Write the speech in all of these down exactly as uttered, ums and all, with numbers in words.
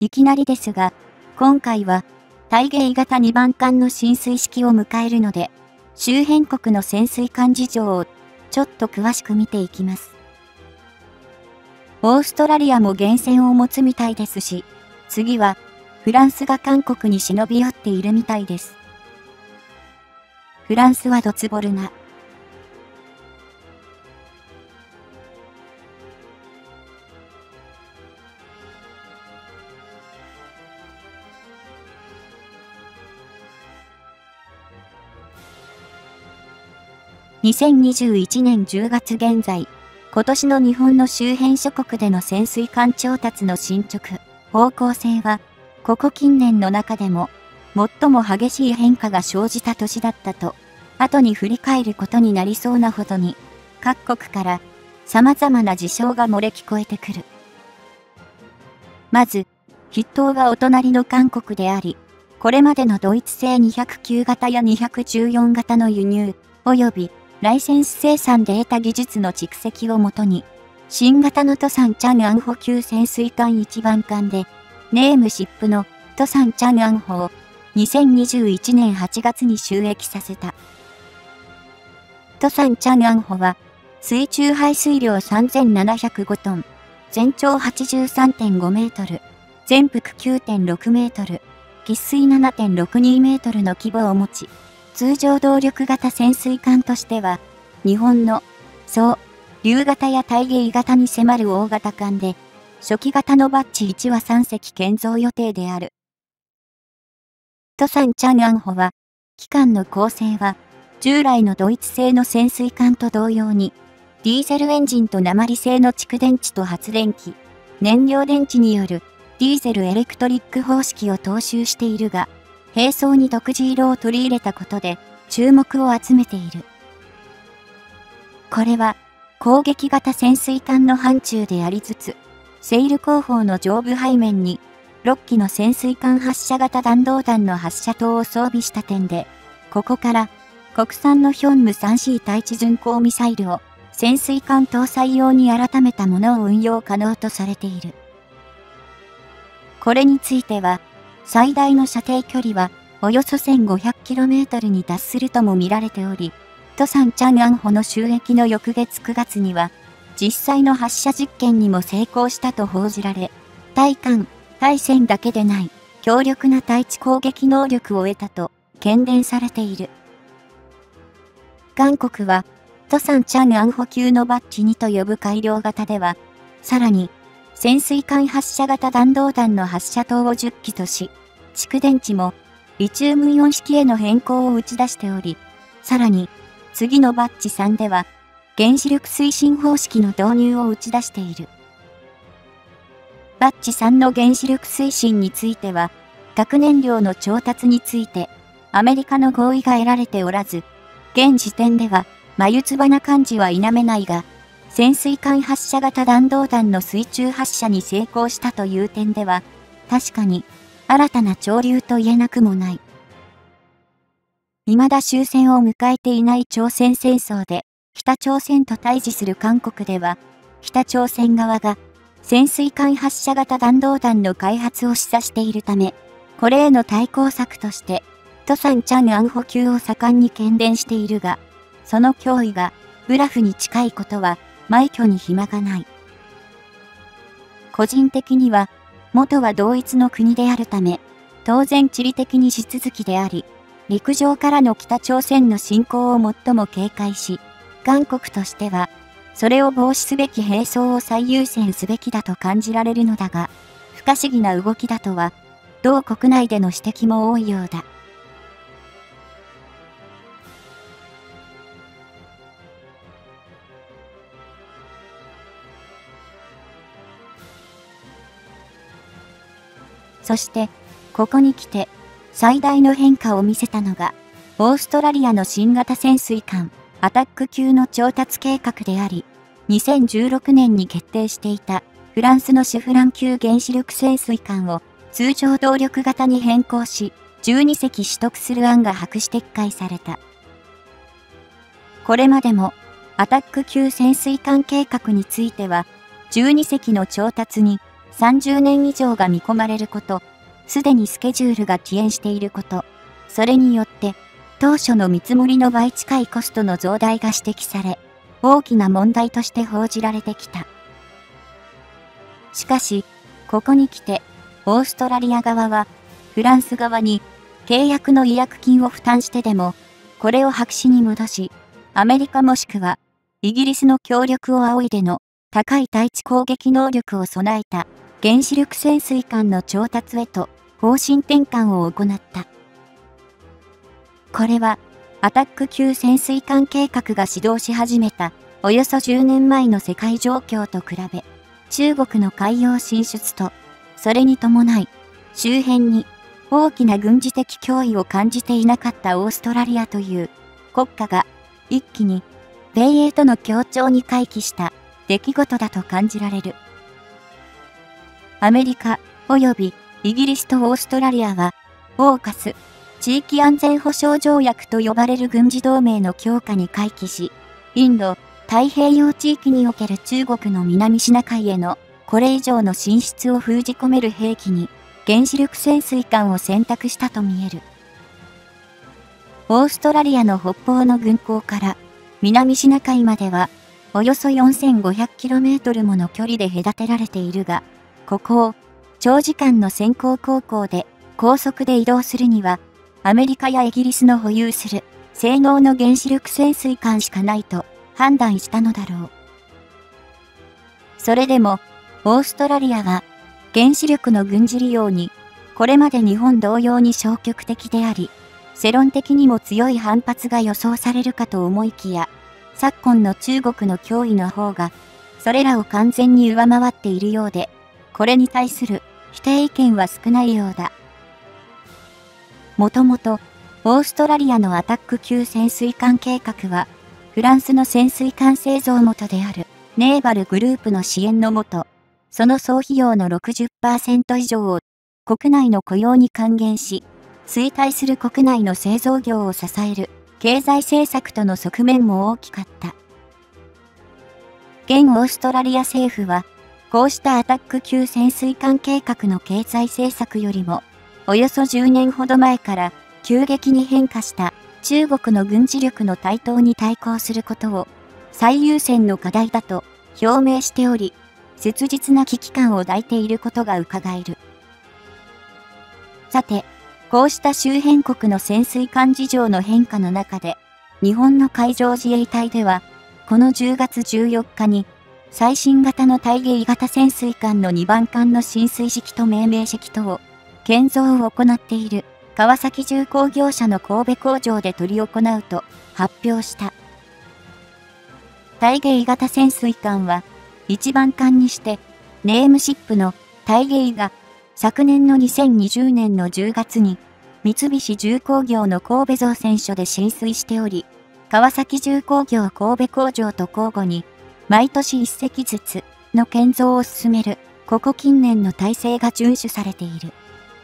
いきなりですが、今回は、大芸型にばん艦の進水式を迎えるので、周辺国の潜水艦事情をちょっと詳しく見ていきます。オーストラリアも原潜を持つみたいですし、次はフランスが韓国に忍び寄っているみたいです。フランスはドツボルな。にせんにじゅういちねんじゅうがつ現在、今年の日本の周辺諸国での潜水艦調達の進捗、方向性は、ここ近年の中でも、最も激しい変化が生じた年だったと、後に振り返ることになりそうなほどに、各国から様々な事象が漏れ聞こえてくる。まず、筆頭がお隣の韓国であり、これまでのドイツ製にひゃくきゅう型やにひゃくじゅうよん型の輸入、及びライセンス生産で得た技術の蓄積をもとに、新型のトサンチャンアンホ級潜水艦いちばん艦で、ネームシップのトサンチャンアンホをにせんにじゅういちねんはちがつに就役させた。トサンチャンアンホは、水中排水量さんぜんななひゃくごトン、全長 はちじゅうさんてんごメートル、全幅 きゅうてんろくメートル、喫水 ななてんろくにメートルの規模を持ち、通常動力型潜水艦としては、日本の、そう、竜型や大芸型に迫る大型艦で、初期型のバッジいちはさんせき建造予定である。トサンチャンアンホは、機関の構成は、従来のドイツ製の潜水艦と同様に、ディーゼルエンジンと鉛製の蓄電池と発電機、燃料電池によるディーゼルエレクトリック方式を踏襲しているが、兵装に独自色を取り入れたことで注目を集めている。これは攻撃型潜水艦の範疇でありつつ、セイル後方の上部背面にろっきの潜水艦発射型弾道弾の発射塔を装備した点で、ここから国産のヒョンム スリーシー 対地巡航ミサイルを潜水艦搭載用に改めたものを運用可能とされている。これについては、最大の射程距離はおよそ せんごひゃくキロメートル に達するとも見られており、トサンチャンアンホの就役の翌月くがつには、実際の発射実験にも成功したと報じられ、対艦、対戦だけでない強力な対地攻撃能力を得たと喧伝されている。韓国は、トサンチャンアンホ級のバッジにと呼ぶ改良型では、さらに、潜水艦発射型弾道弾の発射塔をじゅっきとし、蓄電池もリチウムイオン式への変更を打ち出しており、さらに次のバッジさんでは原子力推進方式の導入を打ち出している。バッジさんの原子力推進については、核燃料の調達についてアメリカの合意が得られておらず、現時点では眉唾な感じは否めないが、潜水艦発射型弾道弾の水中発射に成功したという点では、確かに新たな潮流と言えなくもない。未だ終戦を迎えていない朝鮮戦争で、北朝鮮と対峙する韓国では、北朝鮮側が潜水艦発射型弾道弾の開発を示唆しているため、これへの対抗策として、トサンチャンアンホ級を盛んに喧伝しているが、その脅威がブラフに近いことは、枚挙に暇がない。個人的には、元は同一の国であるため、当然地理的に地続きであり、陸上からの北朝鮮の侵攻を最も警戒し、韓国としては、それを防止すべき兵装を最優先すべきだと感じられるのだが、不可思議な動きだとは、同国内での指摘も多いようだ。そして、ここに来て、最大の変化を見せたのが、オーストラリアの新型潜水艦、アタック級の調達計画であり、にせんじゅうろくねんに決定していた、フランスのシュフラン級原子力潜水艦を通常動力型に変更し、じゅうにせき取得する案が白紙撤回された。これまでも、アタック級潜水艦計画については、じゅうにせきの調達に、 さんじゅうねん以上が見込まれること、すでにスケジュールが遅延していること、それによって、当初の見積もりの倍近いコストの増大が指摘され、大きな問題として報じられてきた。しかし、ここに来て、オーストラリア側は、フランス側に契約の違約金を負担してでも、これを白紙に戻し、アメリカもしくは、イギリスの協力を仰いでの高い対地攻撃能力を備えた原子力潜水艦の調達へと方針転換を行った。これは、アタック級潜水艦計画が始動し始めたおよそじゅうねんまえの世界状況と比べ、中国の海洋進出と、それに伴い、周辺に大きな軍事的脅威を感じていなかったオーストラリアという国家が一気に米英との協調に回帰した出来事だと感じられる。アメリカ及びイギリスとオーストラリアは、オーカス、地域安全保障条約と呼ばれる軍事同盟の強化に回帰し、インド太平洋地域における中国の南シナ海へのこれ以上の進出を封じ込める兵器に原子力潜水艦を選択したと見える。オーストラリアの北方の軍港から南シナ海まではおよそ よんせんごひゃくキロメートル もの距離で隔てられているが、ここを長時間の先行航行で高速で移動するには、アメリカやイギリスの保有する性能の原子力潜水艦しかないと判断したのだろう。それでも、オーストラリアは原子力の軍事利用にこれまで日本同様に消極的であり、世論的にも強い反発が予想されるかと思いきや、昨今の中国の脅威の方がそれらを完全に上回っているようで、これに対する否定意見は少ないようだ。もともと、オーストラリアのアタック級潜水艦計画は、フランスの潜水艦製造元であるネーバルグループの支援のもと、その総費用の ろくじゅっパーセント 以上を国内の雇用に還元し、衰退する国内の製造業を支える経済政策との側面も大きかった。現オーストラリア政府は、こうしたアタック級潜水艦計画の経済政策よりも、およそじゅうねんほど前から急激に変化した中国の軍事力の台頭に対抗することを最優先の課題だと表明しており、切実な危機感を抱いていることが伺える。さて、こうした周辺国の潜水艦事情の変化の中で、日本の海上自衛隊では、このじゅうがつじゅうよっかに、最新型の対迎型潜水艦のにばん艦の進水式と命名式とを、建造を行っている川崎重工業者の神戸工場で執り行うと発表した。対迎型潜水艦は、いちばん艦にして、ネームシップの対迎が、昨年のにせんにじゅうねんのじゅうがつに、三菱重工業の神戸造船所で進水しており、川崎重工業神戸工場と交互に、毎年一隻ずつの建造を進める、ここ近年の体制が遵守されている。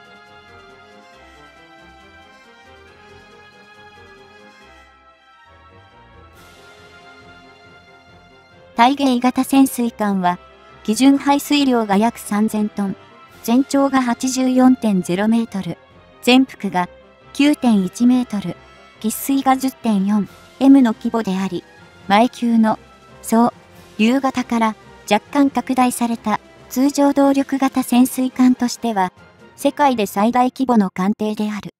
対迎型潜水艦は、基準排水量が約さんぜんトン、全長が はちじゅうよんてんゼロメートル、全幅が きゅうてんいちメートル、喫水が じゅってんよんエム の規模であり、前級の、総、竜型から若干拡大された通常動力型潜水艦としては、世界で最大規模の艦艇である。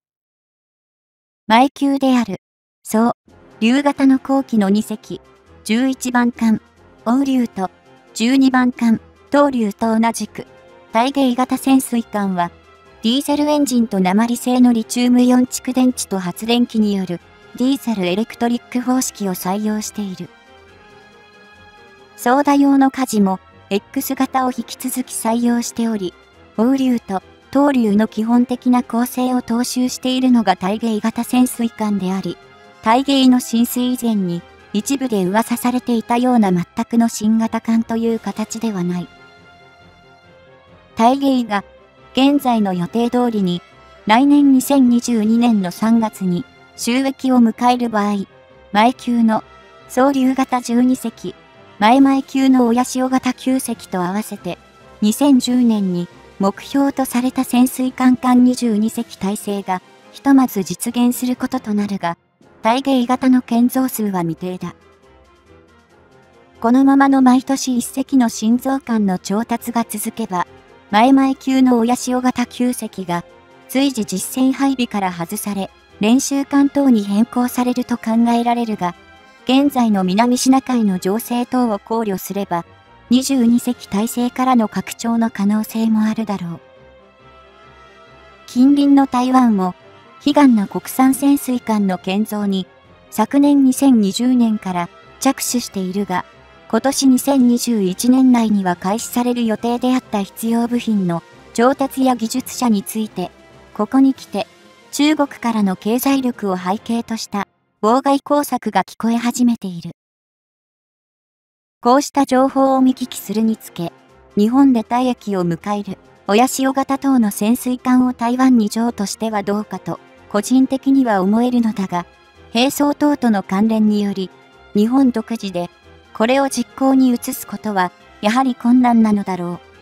前級である、総、竜型の後期のに隻、じゅういちばん艦、王竜とじゅうにばん艦、東竜と同じく、対迎型潜水艦は、ディーゼルエンジンと鉛製のリチウムイオン蓄電池と発電機によるディーゼルエレクトリック方式を採用している。操舵用の舵も X 型を引き続き採用しており、王竜と東竜の基本的な構成を踏襲しているのが対迎型潜水艦であり、対迎の進水以前に一部で噂されていたような全くの新型艦という形ではない。対迎が現在の予定通りに来年にせんにじゅうにねんのさんがつに就役を迎える場合、前級の総竜型じゅうに隻、前々級の親潮型きゅう隻と合わせてにせんじゅうねんに目標とされた潜水艦艦にじゅうにせき体制がひとまず実現することとなるが、体芸型の建造数は未定だ。このままの毎年いっせきの新造艦の調達が続けば、前々級の親潮型きゅうせきが随時実戦配備から外され、練習艦等に変更されると考えられるが、現在の南シナ海の情勢等を考慮すれば、にじゅうにせき体制からの拡張の可能性もあるだろう。近隣の台湾も、悲願の国産潜水艦の建造に、昨年にせんにじゅうねんから着手しているが、今年にせんにじゅういちねん内には開始される予定であった必要部品の調達や技術者について、ここに来て、中国からの経済力を背景とした妨害工作が聞こえ始めている。こうした情報を見聞きするにつけ、日本で退役を迎える親潮型等の潜水艦を台湾に譲渡してはどうかと個人的には思えるのだが、兵装等との関連により、日本独自でこれを実行に移すことはやはり困難なのだろう。